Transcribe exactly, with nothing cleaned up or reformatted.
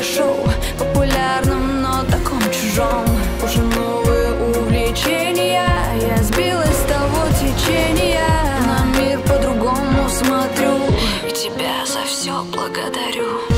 шоу, популярном, но таком чужом. Уже новые увлечения, я сбилась с того течения. На мир по-другому смотрю, и тебя за все благодарю.